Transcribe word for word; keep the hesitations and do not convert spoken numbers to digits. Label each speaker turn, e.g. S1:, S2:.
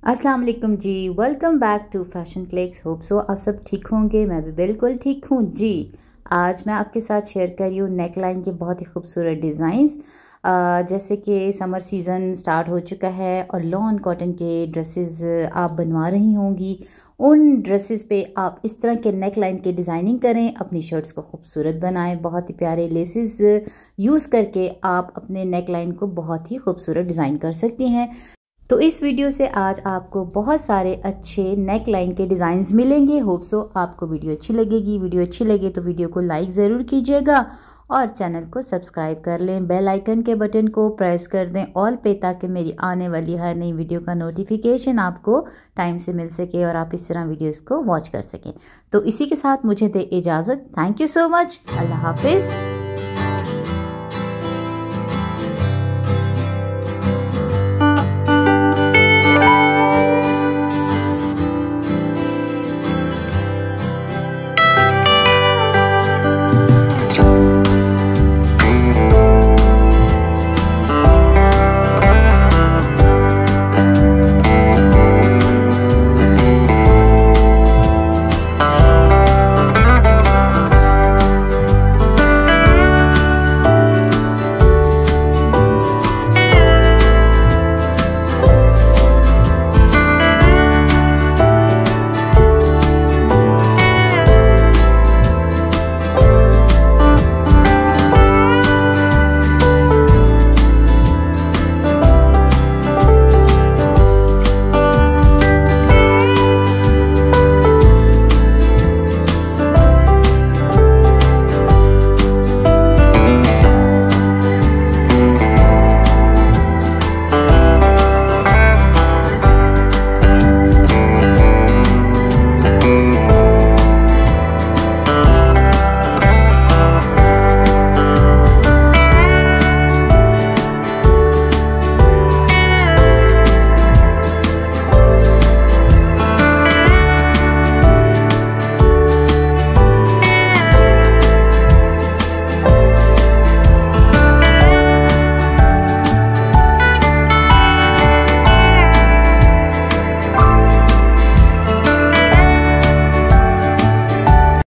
S1: अस्सलाम वालेकुम जी, welcome back to fashion clicks. Hope so आप सब ठीक होंगे, मैं भी बिल्कुल ठीक हूँ जी। आज मैं आपके साथ शेयर कर रही हूँ नेक लाइन के बहुत ही खूबसूरत डिज़ाइंस। जैसे कि समर सीज़न स्टार्ट हो चुका है और लॉन कॉटन के ड्रेसेस आप बनवा रही होंगी। उन ड्रेसेस पे आप इस तरह के नेक लाइन के डिज़ाइनिंग करें, अपनी शर्ट्स को खूबसूरत बनाएं। बहुत ही प्यारे लेसेस यूज़ करके आप अपने नेक लाइन को बहुत ही खूबसूरत डिज़ाइन कर सकती हैं। तो इस वीडियो से आज आपको बहुत सारे अच्छे नेक लाइन के डिज़ाइंस मिलेंगे। होप सो आपको वीडियो अच्छी लगेगी। वीडियो अच्छी लगे तो वीडियो को लाइक ज़रूर कीजिएगा और चैनल को सब्सक्राइब कर लें। बेल आइकन के बटन को प्रेस कर दें ऑल पे, ताकि मेरी आने वाली हर नई वीडियो का नोटिफिकेशन आपको टाइम से मिल सके और आप इस तरह वीडियोस को वॉच कर सकें। तो इसी के साथ मुझे दे इजाज़त। Thank you so much. अल्लाह हाफिज़।